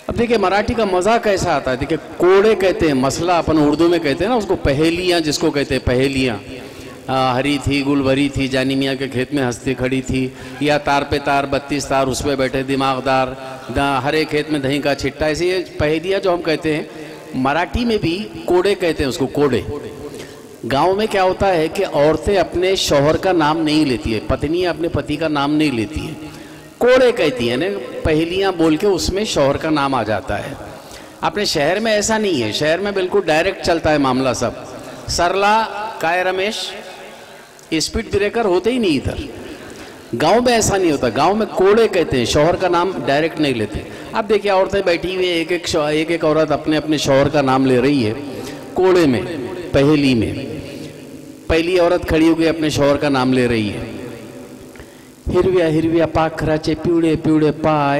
अब देखिए मराठी का मज़ा कैसा आता है। देखिए कोड़े कहते हैं, मसला अपन उर्दू में कहते हैं ना उसको, पहेलियाँ जिसको कहते हैं पहेलियाँ। हरी थी गुल भरी थी, जानी मियाँ के खेत में हंसती खड़ी थी, या तार पे तार 32 तार उस पर बैठे दिमागदार, हरे खेत में दही का छिट्टा, ऐसी ये पहेलियाँ जो हम कहते हैं मराठी में भी कोड़े कहते हैं उसको, कोड़े। गांव में क्या होता है कि औरतें अपने शौहर का नाम नहीं लेती है, पत्नी अपने पति का नाम नहीं लेती है, कोड़े कहती हैं ना, पहेलियाँ बोल के उसमें शौहर का नाम आ जाता है। अपने शहर में ऐसा नहीं है, शहर में बिल्कुल डायरेक्ट चलता है मामला सब। सरला काय रमेश, स्पीड ब्रेकर होते ही नहीं इधर। गांव में ऐसा नहीं होता, गांव में कोड़े कहते हैं, शौहर का नाम डायरेक्ट नहीं लेते। अब देखिए औरतें बैठी हुई है, एक एक औरत अपने अपने शौहर का नाम ले रही है कोड़े में, पहेली में। पहली औरत खड़ी हो गई अपने शौहर का नाम ले रही है। हिरव्या हिरव्या पाखराचे पिवळे पिवळे पाय,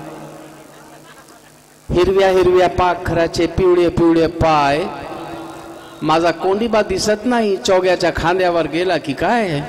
हिरव्या हिरव्या पाखराचे पिवळे पिवळे पाय, माझा कोंडीबा दिसत नाही, चौग्याच्या खांद्यावर गेला की काय।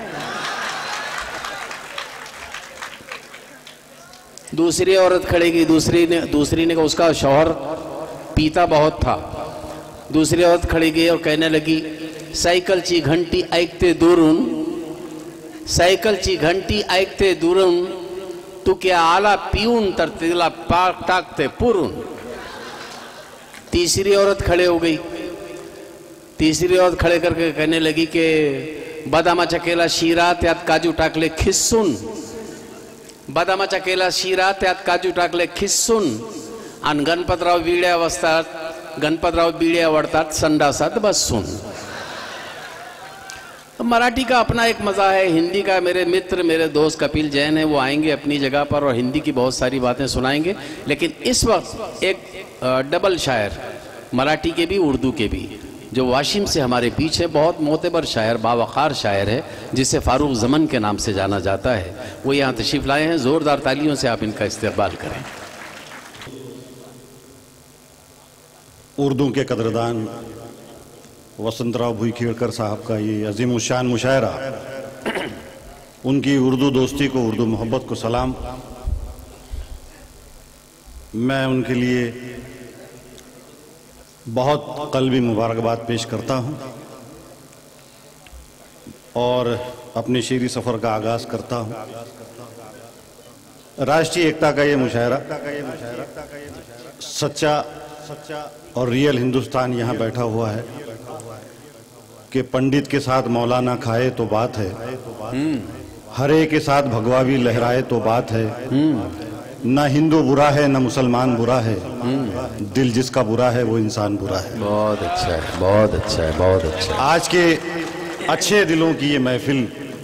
दूसरी औरत खड़ेगी, दूसरी ने उसका शौहर पीता बहुत था। दूसरी औरत खड़ी गई और कहने लगी, सायकलची घंटी ऐकते दुरून, सायकलची घंटी ऐकते दुरून, तू क्या आला पिऊन तर तिला पाक टाकते पुरून। तीसरी औरत खड़े हो गई, तीसरी औरत खड़े करके कहने लगी कि बदामाचा केला शिरा त्यात काजू टाकले खिसून, बदामाचा केला शिरा त्यात काजू टाकले खिसून, आणि गणपतराव बिड्या वाजतात, गणपतराव बिड्या वडतात संडासात बसून। तो मराठी का अपना एक मज़ा है। हिंदी का मेरे मित्र मेरे दोस्त कपिल जैन है, वो आएंगे अपनी जगह पर और हिंदी की बहुत सारी बातें सुनाएंगे। लेकिन इस वक्त एक डबल शायर, मराठी के भी उर्दू के भी, जो वाशिम से हमारे बीच है, बहुत मोतबर शायर, बावकार शायर है, जिसे फारूक ज़मन के नाम से जाना जाता है, वो यहाँ तशरीफ़ लाए हैं। ज़ोरदार तालियों से आप इनका इस्तकबाल करें। उर्दू के कदरदान वसंतराव भुईखेड़कर साहब का ये अजीमुशान मुशायरा, उनकी उर्दू दोस्ती को, उर्दू मोहब्बत को सलाम। मैं उनके लिए बहुत क़ल्बी मुबारकबाद पेश करता हूँ और अपने शेरी सफ़र का आगाज़ करता हूँ। राष्ट्रीय एकता का ये मुशायरा, सच्चा और रियल हिंदुस्तान यहाँ बैठा हुआ है कि पंडित के साथ मौलाना खाए तो बात है, हरे के साथ भगवा भी लहराए तो बात है, न हिंदू बुरा है न मुसलमान बुरा है, दिल जिसका बुरा है वो इंसान बुरा है। बहुत अच्छा है, बहुत अच्छा है, बहुत अच्छा है। आज के अच्छे दिलों की ये महफिल,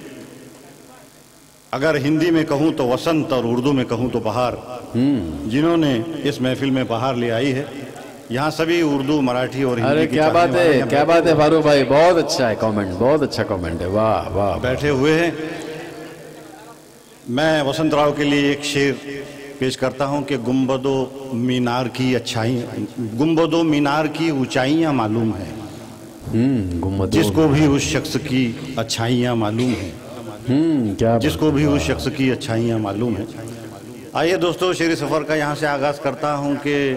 अगर हिंदी में कहूँ तो वसंत और उर्दू में कहूँ तो बहार, जिन्होंने इस महफिल में बहार ले आई है। यहाँ सभी उर्दू, मराठी और हिंदी। अरे क्या बात है, क्या बात है फारूक भाई, बहुत अच्छा है कमेंट, बहुत अच्छा कमेंट है, वाह वाह। बैठे हुए हैं। मैं वसंतराव के लिए एक शेर पेश करता हूँ कि गुंबदो मीनार की अच्छाई, गुंबदो मीनार की ऊंचाइयाँ मालूम है, जिसको भी उस शख्स की अच्छाइयाँ मालूम है, क्या जिसको भी उस शख्स की अच्छाइयाँ मालूम है। आइए दोस्तों, शेरी सफ़र का यहाँ से आगाज़ करता हूँ कि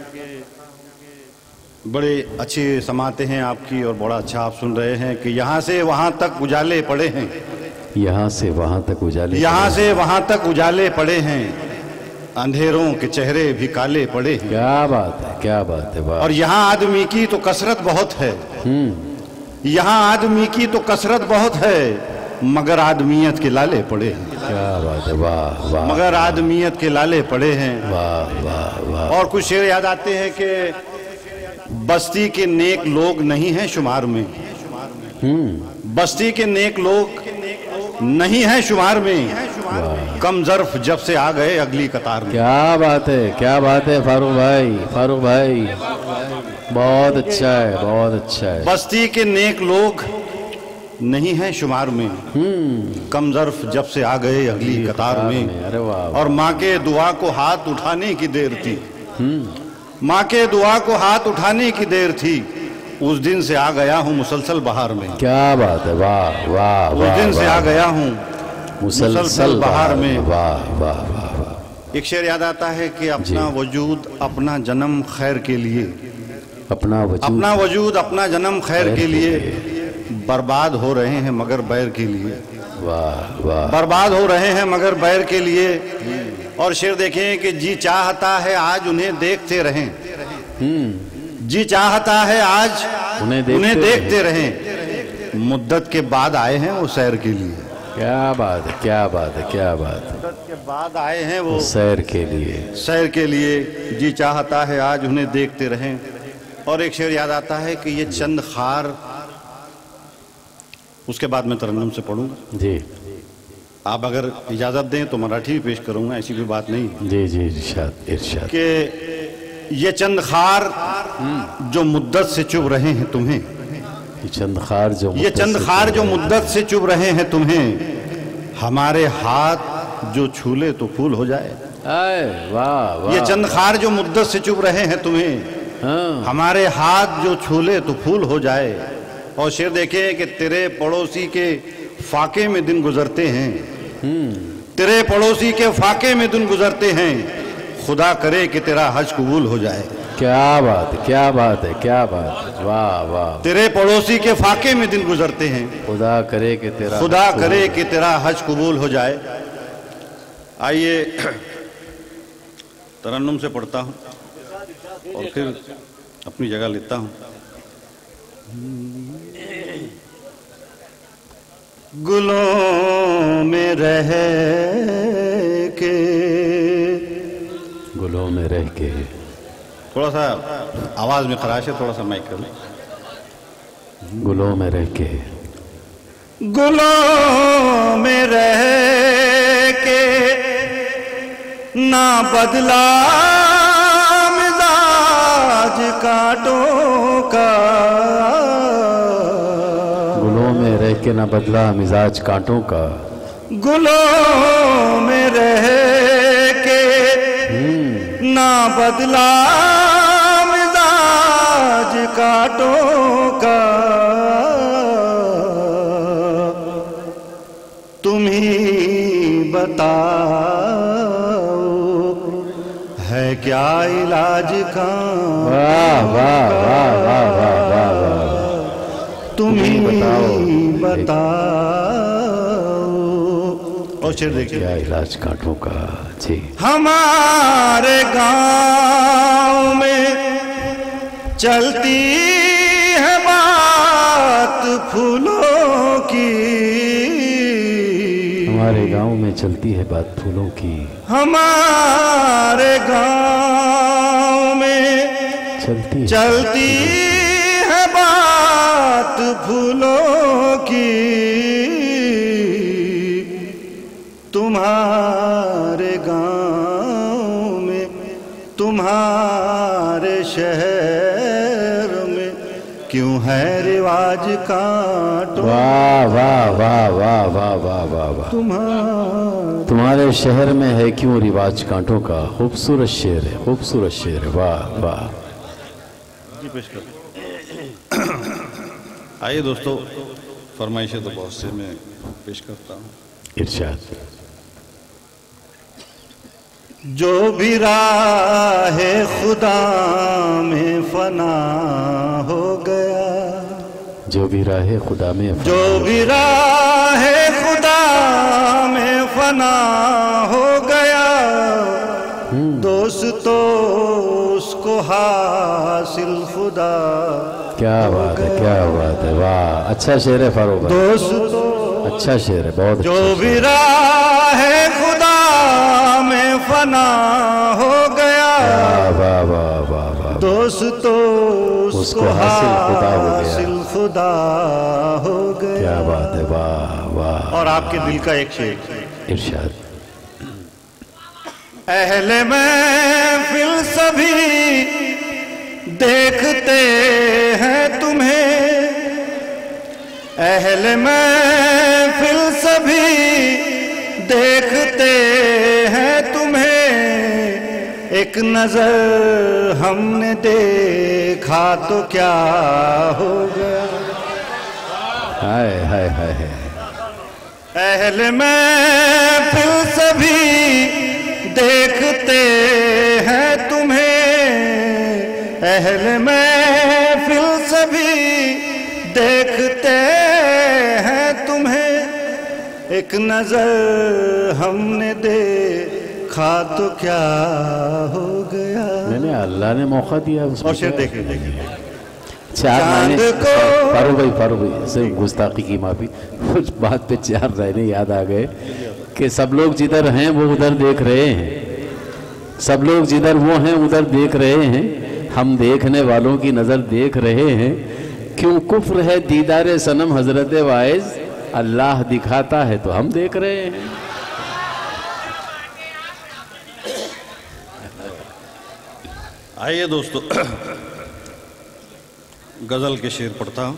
बड़े अच्छे समाते हैं आपकी और बड़ा अच्छा आप सुन रहे हैं कि यहाँ से वहाँ तक उजाले पड़े हैं, यहाँ से वहाँ तक उजाले, यहाँ से वहाँ तक उजाले पड़े हैं, अंधेरों के चेहरे भी काले पड़े हैं। क्या बात है, क्या बात है, वाह। और यहाँ आदमी की तो कसरत बहुत है, यहाँ आदमी की तो कसरत बहुत है, मगर आदमियत के लाले पड़े हैं। क्या बात है, वाह वाह। मगर आदमियत के लाले पड़े हैं, वाह वाह वाह। और कुछ शेर याद आते हैं कि बस्ती के नेक लोग नहीं हैं शुमार में, बस्ती के नेक लोग नहीं हैं शुमार में, कम ज़र्फ जब से आ गए अगली कतार में। क्या बात है, क्या बात है फारूक भाई, फारूक भाई बहुत अच्छा है, बहुत अच्छा है। बस्ती के नेक लोग नहीं हैं शुमार में, कम ज़र्फ जब से आ गए अगली कतार में। अरे वाह। और माँ के दुआ को हाथ उठाने की देर थी, माँ के दुआ को हाथ उठाने की देर थी, उस दिन से आ गया हूँ मुसलसल बहार में। क्या बात है, वाह वाह। उस दिन से आ गया हूँ मुसलसल बहार में। वाह वाह वाह। एक शेर याद आता है कि अपना वजूद अपना जन्म खैर के लिए, अपना वजूद अपना जन्म खैर के लिए, बर्बाद हो रहे हैं मगर बैर के लिए। वाह वाह, बर्बाद हो रहे हैं मगर बैर के लिए। और शेर देखें कि जी चाहता है आज उन्हें देखते रहें, जी चाहता है आज उन्हें देखते रहें, मुद्दत के बाद आए हैं वो सैर के लिए। क्या बात है, क्या बात है, क्या बात है। मुद्दत के बाद आए हैं वो सैर के लिए, सैर के लिए, जी चाहता है आज उन्हें देखते रहें। और एक शेर याद आता है कि ये चंद खार, उसके बाद मैं तरन्नुम से पढ़ूंगा जी। आप अगर इजाजत दें तो मराठी भी पेश करूंगा, ऐसी कोई बात नहीं। जी जी, इरशाद इरशाद। कि ये चंद खार जो मुद्दत से चुभ रहे हैं तुम्हें, ये चंद खार जो मुद्दत से चुभ रहे हैं तुम्हें, हमारे हाथ जो छूले तो फूल हो जाए। वाह वाह, ये चंद खार जो मुद्दत से चुभ रहे हैं तुम्हें, हाँ। हमारे हाथ जो छूले तो फूल हो जाए। और शेर देखे कि तेरे पड़ोसी के फाके में दिन गुजरते हैं, तेरे पड़ोसी के फाके में दिन गुजरते हैं, खुदा करे कि तेरा हज कबूल हो जाए। क्या बात है, क्या बात है, क्या बात है। वाह वाह, तेरे पड़ोसी के फाके में दिन गुजरते हैं, खुदा करे कि तेरा हज कबूल हो जाए। आइए तरन्नुम से पढ़ता हूँ और फिर अपनी जगह लेता हूँ। गुलों में रह के, थोड़ा सा आवाज में खराश है, थोड़ा सा माइक कर लो। गुलों में रह के ना बदला मिजाज कांटों का, गुलों में रह के ना बदला मिजाज कांटों का, गुलों में रह के ना बदला मिजाज कांटों का, तुम ही बताओ है क्या इलाज का। वाह वाह वाह वाह वाह वाह वाह, तुम ही बताओ। और शेर देखिए, क्या इलाज कांटों का। जी। हमारे गांव में चलती है बात फूलों की, हमारे गांव में चलती है बात फूलों की, हमारे गांव में चलती है बात फूलों की, तुम्हारे गांव में तुम्हारे शहर में क्यों है रिवाज कांटों। वाह वाह वाह वाह वाह वाह वाह वाह, तुम्हारे शहर में है क्यों रिवाज कांटों का। खूबसूरत शेर है, खूबसूरत शेर है। वाह वाह। आइए दोस्तों, फरमाइशें तो बहुत से मैं पेश करता हूँ। इरशाद। जो भी राह खुदा में फना हो गया, जो भी राह खुदा में फना, जो भी राह खुदा में फना हो गया, दोस्तों उसको हासिल खुदा। क्या बात है, क्या बात है। वाह, अच्छा शेर है फारूक भाई, दोस्तों अच्छा शेर है, बहुत अच्छा। जो भी राह खुदा में फना हो गया, वाह वाह वाह वाह, दोस्तों उसको हासिल खुदा हो गया। क्या बात है। वाह वाह। और आपके दिल का एक शेर। इरशाद। अहले महफिल सभी देखते हैं तुम्हें, अहले महफिल सभी देखते हैं तुम्हें, एक नजर हमने देखा तो क्या हो गया। हाय हाय हाय हाय। अहले महफिल सभी देखते हैं तुम्हें, अहले महफिल सभी देखते हैं तुम्हें। एक नजर हमने देखा तो क्या हो गया। मैंने अल्लाह ने मौका दिया उसको। और शेर देखिए, 4 महीने फारूक भाई से गुस्ताखी की माफी, उस बात पे 4 महीने याद आ गए कि सब लोग जिधर हैं वो उधर देख रहे हैं, सब लोग जिधर वो हैं उधर देख रहे हैं, हम देखने वालों की नज़र देख रहे हैं। क्यों कुफ्र है दीदार सनम हजरत वाइज, अल्लाह दिखाता है तो हम देख रहे हैं। आइए दोस्तों, गजल के शेर पढ़ता हूं।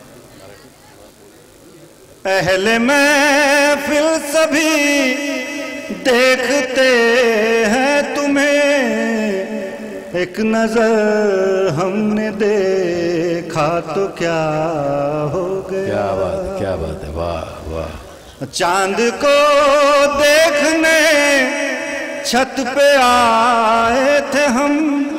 अहले महफिल सभी देखते हैं तुम्हें, एक नजर हमने देखा तो क्या हो गया। क्या बात है, वाह वाह। चांद को देखने छत पे आए थे हम,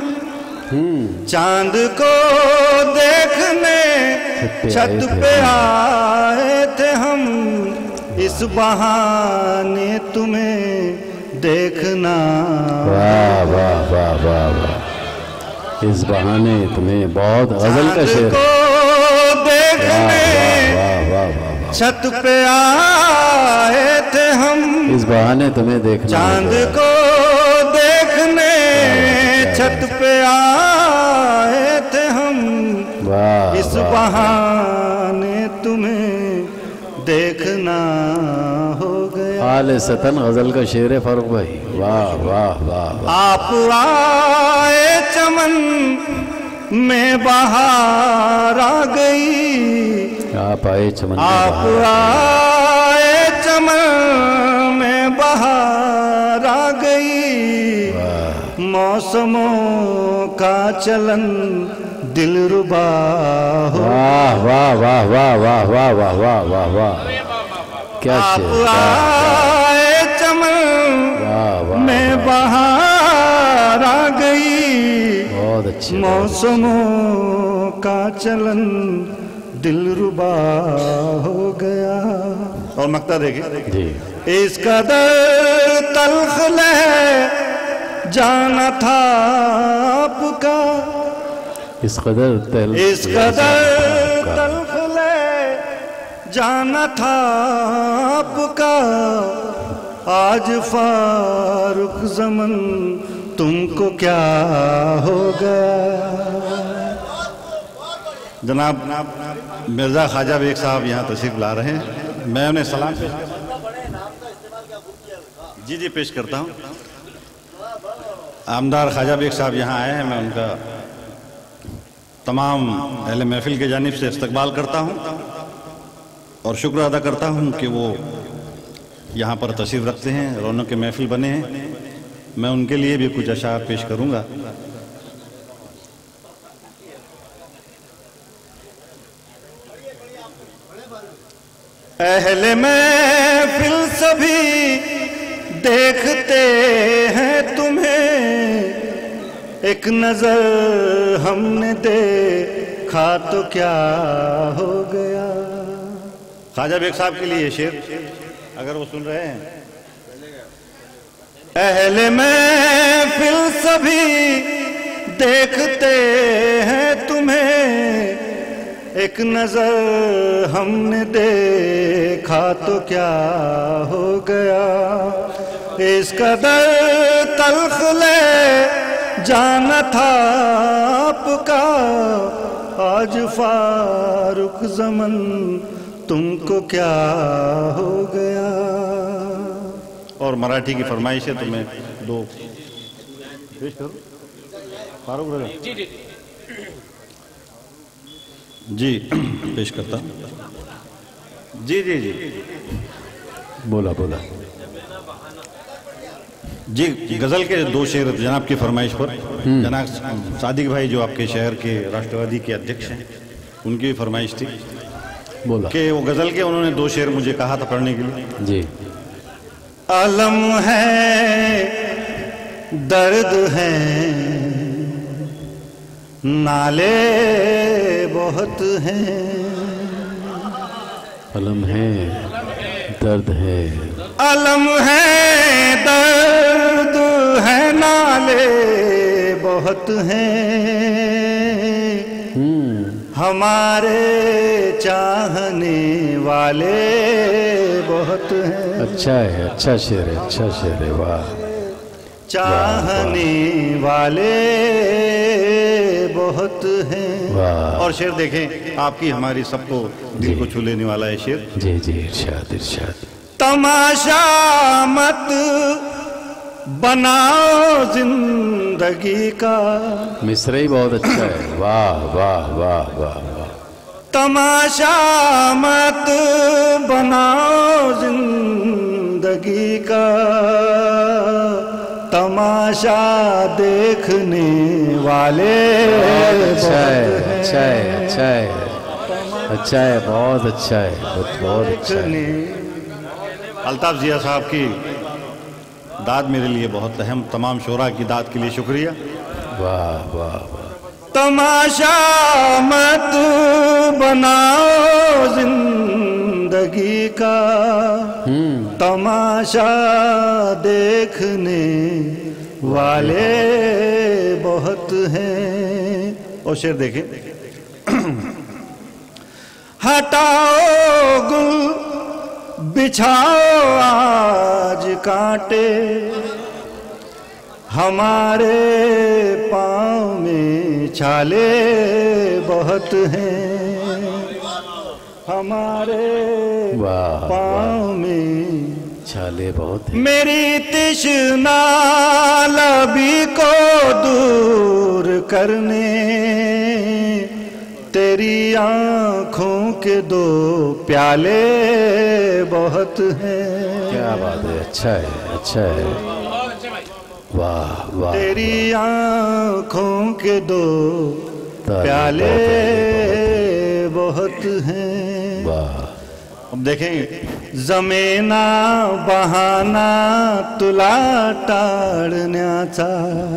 चांद को देखने छत पे आए थे हम, इस बहाने तुम्हें देखना। वाह वाह वाह वाह वाह, इस बहाने तुम्हें, बहुत गजल का शेर। को देखने वाह वाह वाह, छत पे आए थे हम, इस बहाने तुम्हें देखना। चांद को देखने छत पे आए थे हम, वाह, इस बहाने तुम्हें देखना हो गया। आले सतन गजल का शेर है फारूक भाई, वाह वाह वाह। आप आए चमन में बहार आ गई, आप आए चमन, आप आए चमन में बहार आ गई, मौसमों का चलन दिलरुबा हो। वाह वाह वाह वाह वाह वाह वाह वाह वाह वाह, क्या आप शेर, आए चमन में बहार आ गई, बहुत अच्छी, मौसमों का चलन दिलरुबा हो गया। और मक्ता देखिए जी। इस कदर तल्ख है जाना था आपका, इस कदर तल्ख ले जाना था आपका, आज फारूक ज़मन तुमको क्या हो गया। जनाब मिर्जा ख्वाजा बेग साहब यहाँ तशरीफ ला रहे हैं, मैं उन्हें सलाम पेश जी पेश करता हूँ। आमदार ख्वाजा बेग साहब यहाँ आए हैं, मैं उनका तमाम अहले महफिल की जानिब से इस्तकबाल करता हूँ और शुक्र अदा करता हूँ कि वो यहाँ पर तशरीफ़ रखते हैं, रौनक के महफिल बने हैं। मैं उनके लिए भी कुछ अशार पेश करूँगा। अहले महफिल सभी देखते हैं तुम्हें, एक नजर हमने देखा तो क्या हो गया। ख्वाजा बेग साहब के लिए शेर, अगर वो सुन रहे हैं। अहले महफिल सभी देखते हैं तुम्हें, एक नजर हमने देखा तो क्या हो गया। इस कदर तल्ख ले जाना था आपका, आज फारूक ज़मन तुमको क्या हो गया। और मराठी की फरमाइश है तो मैं 2 पेश करूं। फारूक रजा जी पेश करता हूं। जी जी जी बोला बोला जी। गजल के 2 शेर जनाब की फरमाइश पर, जनाब सादिक भाई जो आपके शहर के राष्ट्रवादी के अध्यक्ष हैं, उनकी भी फरमाइश थी बोला कि वो गजल के उन्होंने 2 शेर मुझे कहा था पढ़ने के लिए। जी। अलम है दर्द है नाले बहुत हैं, अलम है दर्द है, अलम है दर्द है नाले बहुत हैं, हमारे चाहने वाले बहुत हैं। अच्छा है, अच्छा शेर है, अच्छा शेर है, वाह। चाहने वाले बहुत हैं। वाह। और शेर देखें, आपकी हमारी सबको दिल को छू लेने वाला है शेर। जी जी, इरशाद इरशाद। तमाशा मत बनाओ जिंदगी का, मिसरा ही बहुत अच्छा है, वाह वाह वाह वाह वाह। तमाशा मत बनाओ जिंदगी का, तमाशा देखने वाले अच्छा है, अच्छा है, अच्छा है, अच्छा है, बहुत अच्छा है, बहुत अच्छा है। अल्ताफ जिया साहब की दाद मेरे लिए बहुत अहम, तमाम शोरा की दाद के लिए शुक्रिया। वाह वाह वाह। तमाशा मत बनाओ जिंदगी का, तमाशा देखने वाले बहुत हैं। और शेर देखें, हटाओ गुल बिछाओ आज कांटे, हमारे पाँव में छाले बहुत हैं, हमारे पाँव में छाले बहुत हैं। मेरी तृष्णा लबी को दूर करने, तेरी आँखों के दो प्याले बहुत हैं। क्या बात है, अच्छा है, अच्छा है, वाह वाह। तेरी आँखों के दो प्याले बहुत हैं। वाह। अब देखें, जमेना बहाना तुला टाळण्याचा,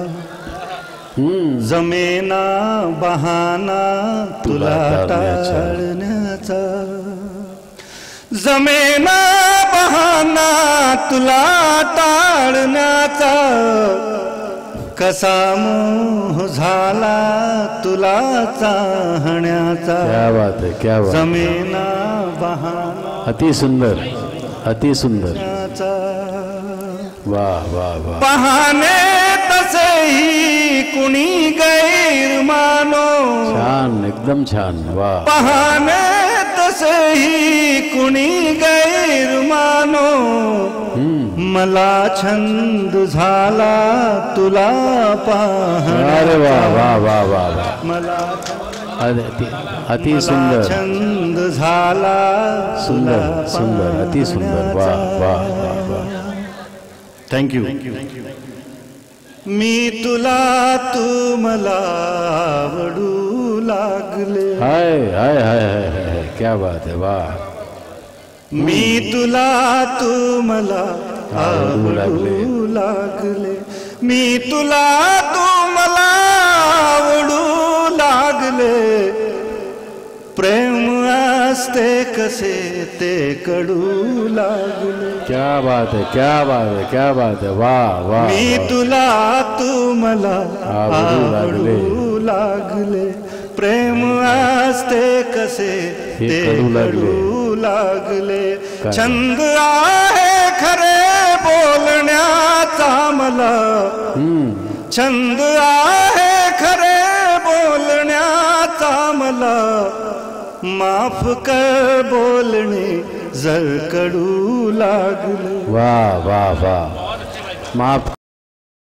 जमेना बहाना तुला टाळण्याचा, जमेना बहाना तुला टाळण्याचा, कसा मोह झाला तुला चाहण्याचा। क्या बात है, क्या बात। जमेना बहाना अति सुंदर, अति सुंदर, वाह वाह वाह। बहाने तसेही कुणी गैर मानो, छान, एकदम छान, वाह। बहाने तसेही कुणी गैर मानो, मला छंद झाला तुला पाहण्याचा। अरे वाह वाह वाह वाह वाह। मला अति सुंदर, छंद झाला सुंदर सुंदर, अति सुंदर, वाह वाह वाह वाह। Thank you. मी तुला तू मला आवडू लागले, हाय हाय हाय हाय हाय, क्या बात है, वाह। मी तुला तू मला आवडू लागले, मी तुला तू मला आवडू लागले, प्रेम असते कसे ते कडू लागले। क्या बात है, क्या बात है, क्या बात है, वाह वाह। मी तुला तू मला आवडू लागले, प्रेम असते कसे ते कडू लागले। छंद आहे खरे बोलण्याचा मला, छंद आहे खरे बोलण्याचा मला, माफ कर बोलणे जर कडू लागले। वाह वाह वाह, माफ